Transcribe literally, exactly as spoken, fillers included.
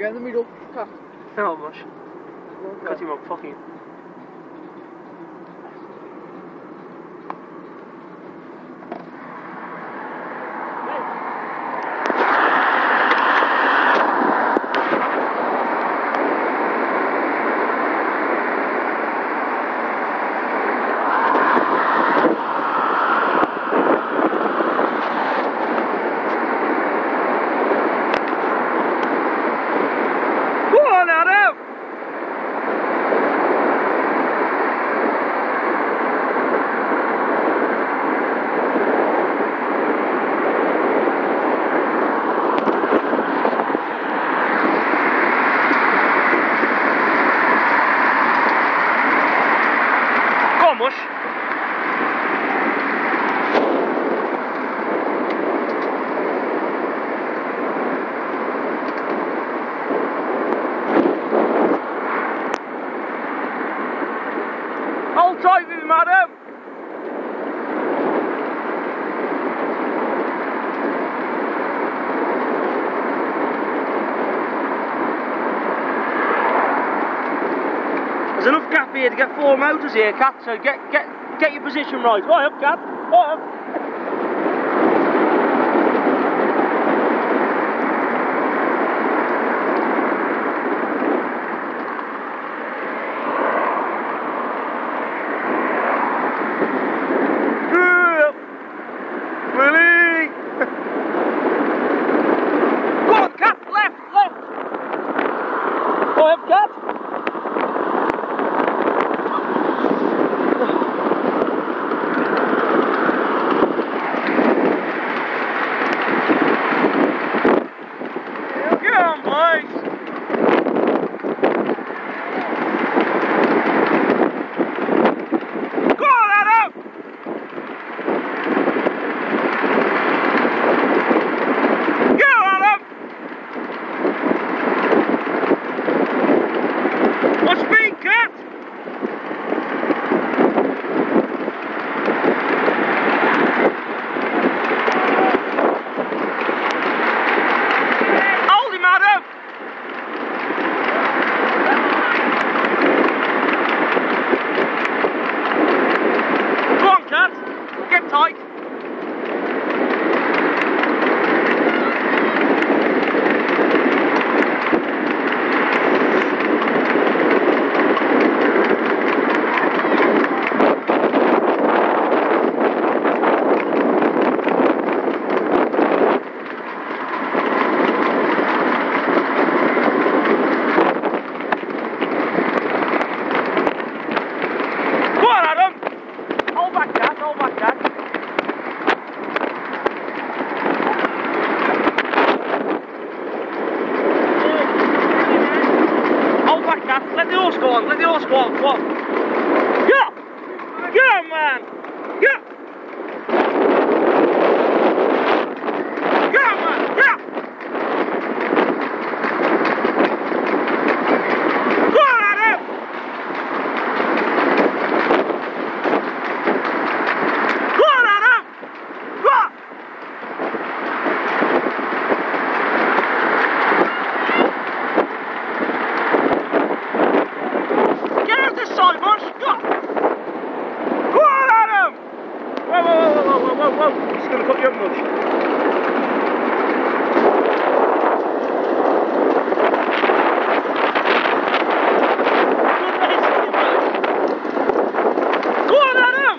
Get in the middle, cut. No, much. Cut him up, fucking. Mush. Hold tight with him, madam. There's enough gap here to get four motors here, Cat, so get get get your position right. Right up, Cat. Right up. Willie! Go on, Cat, left, left. Right up, Cat. Get tight. Go on, Adam. Hold back, Dad. Hold back, Dad. Hold back, Dad. Let the horse go on. Let the horse go on. Go on. Yeah! Yeah, man! Yeah! Yeah, man! Yeah! Go on, Adam! Go on, Adam! Go on! Get out this side, Bush! Go on! Go on, Adam! Whoa, whoa, whoa, whoa, whoa, whoa, whoa! He's going to cut you up, Bush. Go on, Adam!